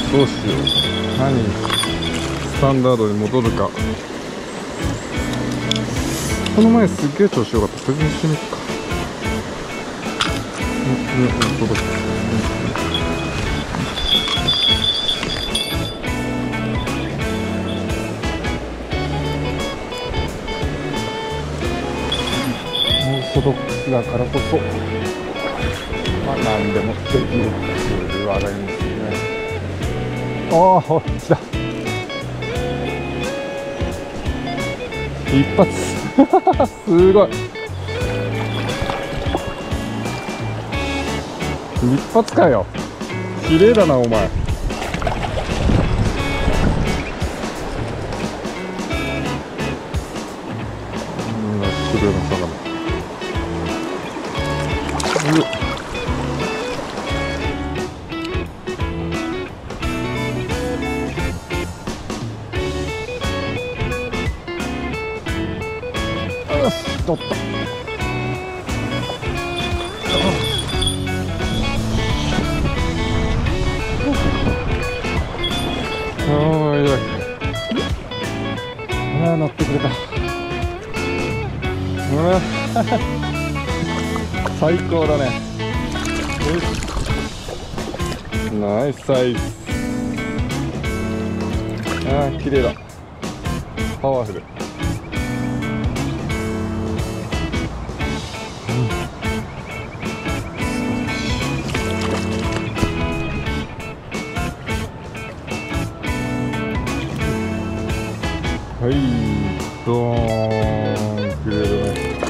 どうしよう。何スタンダードに戻るか。この前すっげえ調子よかった。それにしてみっか。届く。オーソドックスだからこそ、まあ何でもできるっていう話題ですね。ああ、ほら来た。一発すごい。一発かよ。綺麗だなお前。綺麗な魚。よし、取った。ああ、乗ってくれた。最高だね。ナイスサイズ。ああ、綺麗だ。パワフル。はい、ドーン、綺麗だね。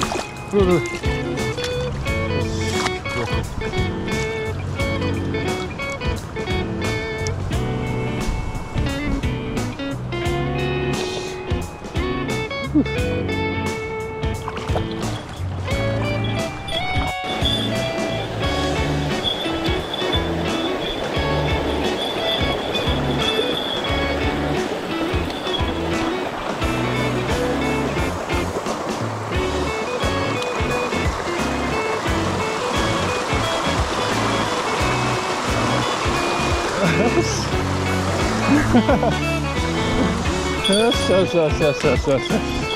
よしよしよしよしよしよし。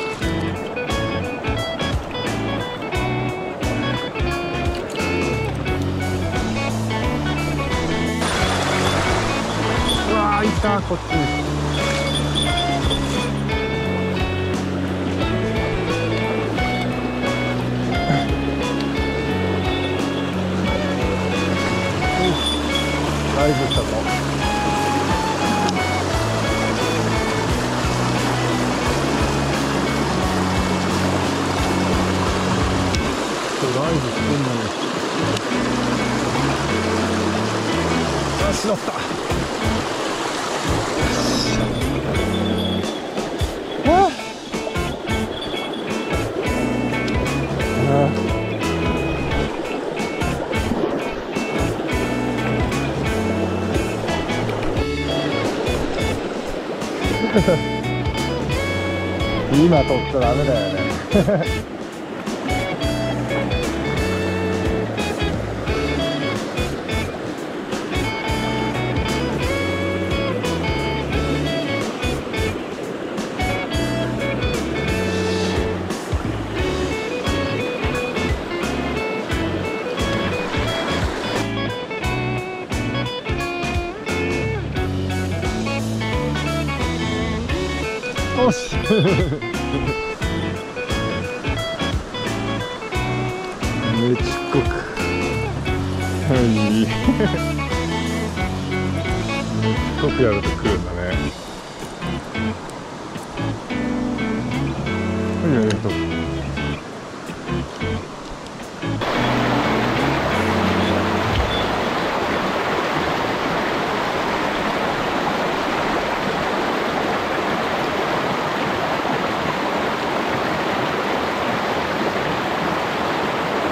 うわー、いた、こっちに。ライブしたぞ。ライブしてんのに。よし、乗った。今取っちゃダメだよね。よし。めちっこく。はい。めちっこくやると来るんだね。はい、ありがとう。